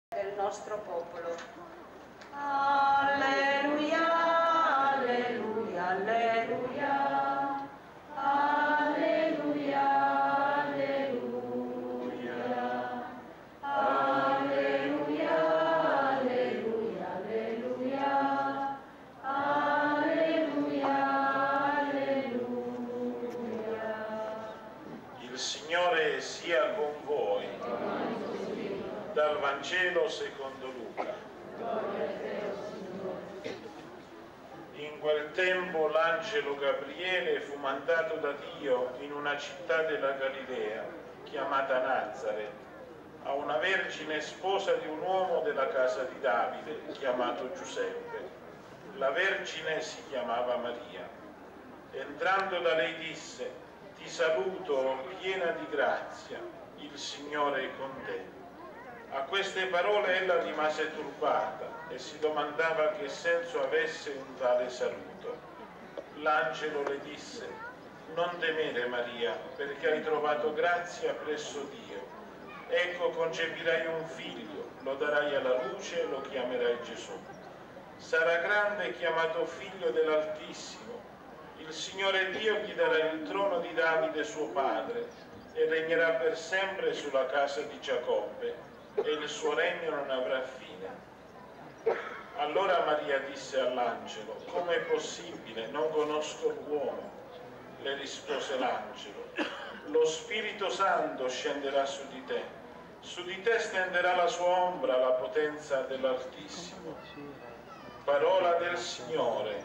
del nostro popolo. Alleluia, alleluia, alleluia, alleluia, alleluia, alleluia, alleluia, alleluia, alleluia, alleluia. Il Signore sia con voi. Dal Vangelo secondo Luca. In quel tempo l'angelo Gabriele fu mandato da Dio in una città della Galilea, chiamata Nazaret, a una vergine sposa di un uomo della casa di Davide, chiamato Giuseppe. La vergine si chiamava Maria. Entrando da lei disse: «Ti saluto, piena di grazia, il Signore è con te». A queste parole ella rimase turbata e si domandava che senso avesse un tale saluto. L'angelo le disse: «Non temere, Maria, perché hai trovato grazia presso Dio. Ecco, concepirai un figlio, lo darai alla luce e lo chiamerai Gesù. Sarà grande e chiamato figlio dell'Altissimo. Il Signore Dio gli darà il trono di Davide suo padre e regnerà per sempre sulla casa di Giacobbe, e il suo regno non avrà fine». Allora Maria disse all'angelo: «Com'è possibile? Non conosco l'uomo». Le rispose l'angelo: «Lo Spirito Santo scenderà su di te stenderà la sua ombra la potenza dell'Altissimo». Parola del Signore.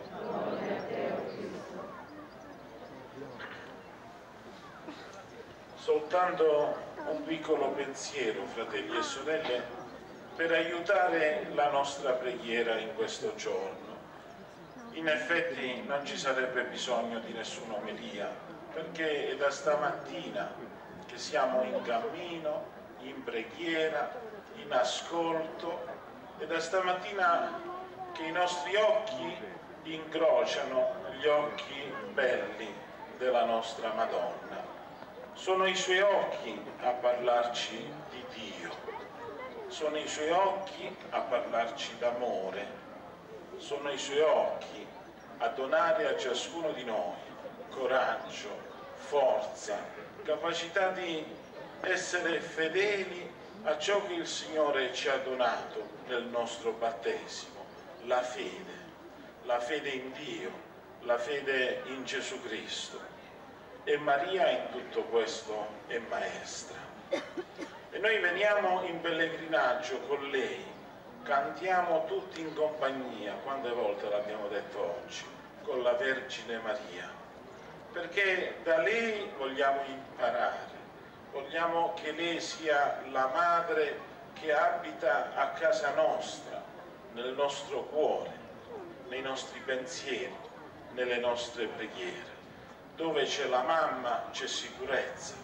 Soltanto un piccolo pensiero, fratelli e sorelle, per aiutare la nostra preghiera in questo giorno. In effetti non ci sarebbe bisogno di nessuna omelia, perché è da stamattina che siamo in cammino, in preghiera, in ascolto, è da stamattina che i nostri occhi incrociano gli occhi belli della nostra Madonna. Sono i suoi occhi a parlarci di Dio, sono i suoi occhi a parlarci d'amore, sono i suoi occhi a donare a ciascuno di noi coraggio, forza, capacità di essere fedeli a ciò che il Signore ci ha donato nel nostro battesimo, la fede in Dio, la fede in Gesù Cristo. E Maria in tutto questo è maestra. E noi veniamo in pellegrinaggio con lei, cantiamo tutti in compagnia, quante volte l'abbiamo detto oggi, con la Vergine Maria, perché da lei vogliamo imparare, vogliamo che lei sia la madre che abita a casa nostra, nel nostro cuore, nei nostri pensieri, nelle nostre preghiere. Dove c'è la mamma c'è sicurezza.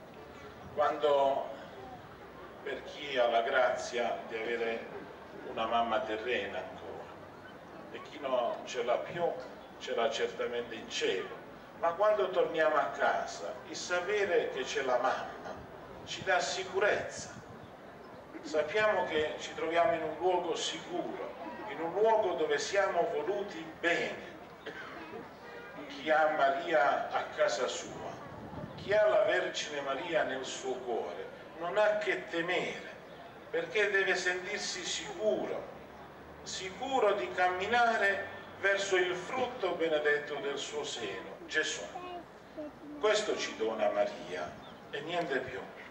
Quando, per chi ha la grazia di avere una mamma terrena ancora, e chi non ce l'ha più ce l'ha certamente in cielo, ma quando torniamo a casa il sapere che c'è la mamma ci dà sicurezza. Sappiamo che ci troviamo in un luogo sicuro, in un luogo dove siamo voluti bene. Chi ha Maria a casa sua, chi ha la Vergine Maria nel suo cuore, non ha che temere, perché deve sentirsi sicuro di camminare verso il frutto benedetto del suo seno, Gesù. Questo ci dona Maria e niente più.